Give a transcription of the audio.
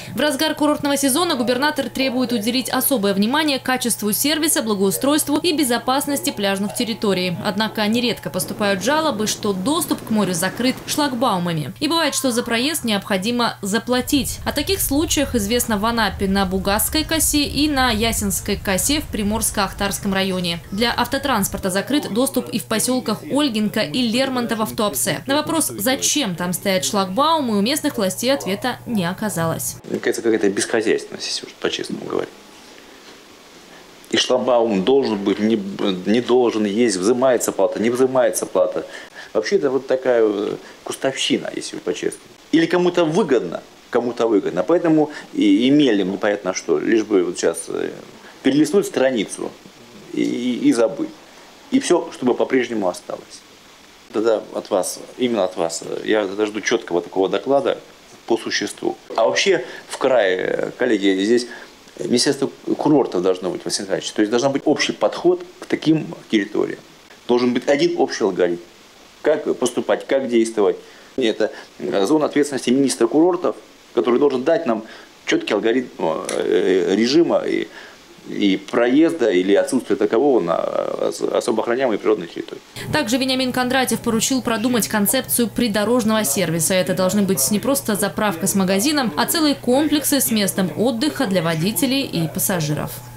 В разгар курортного сезона губернатор требует уделить особое внимание качеству сервиса, благоустройству и безопасности пляжных территорий. Однако нередко поступают жалобы, что доступ к морю закрыт шлагбаумами. И бывает, что за проезд необходимо заплатить. О таких случаях известно в Анапе на Бугасской косе и на Ясинской косе в Приморско-Ахтарском районе. Для автотранспорта закрыт доступ и в поселках Ольгинка и Лермонтово в Туапсе. На вопрос, зачем там стоят шлагбаумы, у местных властей ответа не оказалось. Мне кажется, какая-то бесхозяйственность, если уж по-честному говорить. И шлагбаум должен быть, не должен, есть, взимается плата, не взимается плата. Вообще это вот такая кустовщина, если уж по-честному. Или кому-то выгодно, Поэтому и мелем непонятно что, лишь бы вот сейчас перелистнуть страницу и забыть. И все, чтобы по-прежнему осталось. Тогда именно от вас, я жду четкого такого доклада по существу. А вообще в крае, коллеги, здесь Министерство курортов должно быть, Василий Николаевич. То есть должен быть общий подход к таким территориям. Должен быть один общий алгоритм. Как поступать, как действовать. Это зона ответственности министра курортов, который должен дать нам четкий алгоритм режима и проезда или отсутствия такового на особо охраняемой природной территории. Также Вениамин Кондратьев поручил продумать концепцию придорожного сервиса. Это должны быть не просто заправка с магазином, а целые комплексы с местом отдыха для водителей и пассажиров.